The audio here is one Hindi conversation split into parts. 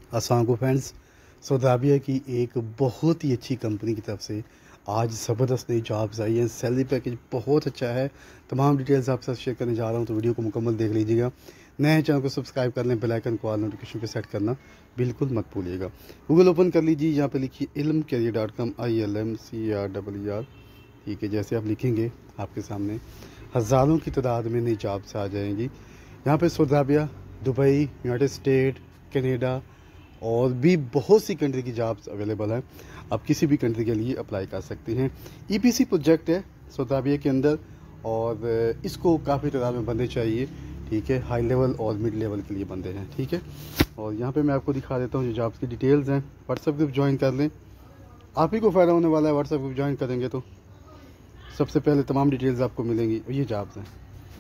अस्सलाम वालेकुम फ्रेंड्स। सऊदी अरबिया की एक बहुत ही अच्छी कंपनी की तरफ से आज ज़बरदस्त नई जॉब्स आई हैं। सैलरी पैकेज बहुत अच्छा है। तमाम डिटेल्स आपके साथ शेयर करने जा रहा हूं, तो वीडियो को मुकम्मल देख लीजिएगा। नए चैनल को सब्सक्राइब कर लें, बेल आइकन को ऑल नोटिफिकेशन पे सेट करना बिल्कुल मत भूलिएगा। गूगल ओपन कर लीजिए, यहाँ पे लिखिए ilmcareer.com ILMCARER। ठीक है, जैसे आप लिखेंगे आपके सामने हज़ारों की तादाद में नई जॉब्स आ जाएंगी। यहाँ पे Saudi Arabia, Dubai, United State, Canada और भी बहुत सी कंट्री की जॉब्स अवेलेबल हैं। आप किसी भी कंट्री के लिए अप्लाई कर सकते हैं। ईपीसी प्रोजेक्ट है सऊदी अरबिया के अंदर और इसको काफ़ी तादाद में बंदे चाहिए। ठीक है, हाई लेवल और मिड लेवल के लिए बंदे हैं। ठीक है, और यहाँ पे मैं आपको दिखा देता हूँ जो जॉब्स की डिटेल्स हैं। व्हाट्सएप ग्रुप ज्वाइन कर लें, आप ही को फ़ायदा होने वाला है। व्हाट्सएप ग्रुप ज्वाइन करेंगे तो सबसे पहले तमाम डिटेल्स आपको मिलेंगी। और ये जॉब्स हैं,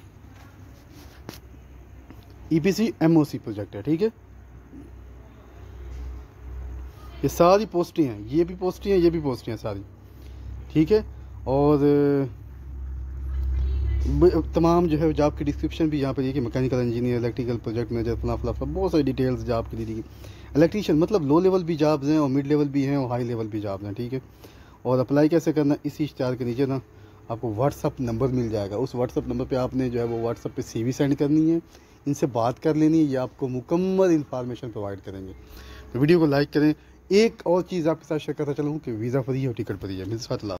ईपीसी एमओसी प्रोजेक्ट है। ठीक है, ये सारी पोस्टें हैं, ये भी पोस्टें हैं, ये भी पोस्टें हैं सारी। ठीक है, और तमाम जो है जॉब की डिस्क्रिप्शन भी यहाँ पर कि mechanical engineer, electrical project manager, फला फला फला बहुत सारी डिटेल्स जॉब की दी गई। इलेक्ट्रीशियन मतलब लो लेवल भी जॉब्स हैं और मिड लेवल भी हैं और हाई लेवल भी जॉब्स हैं। ठीक है, और अप्लाई कैसे करना, इसी इश्तिहार के नीचे ना आपको व्हाट्सअप नंबर मिल जाएगा। उस व्हाट्सअप नंबर पे आपने जो है वो व्हाट्सअप पे सीवी सेंड करनी है, इनसे बात कर लेनी है, ये आपको मुकम्मल इन्फॉर्मेशन प्रोवाइड करेंगे। तो वीडियो को लाइक करें। एक और चीज़ आपके साथ शेयर करता चलूँ कि वीज़ा फ्री है और टिकट फ्री है। मिलते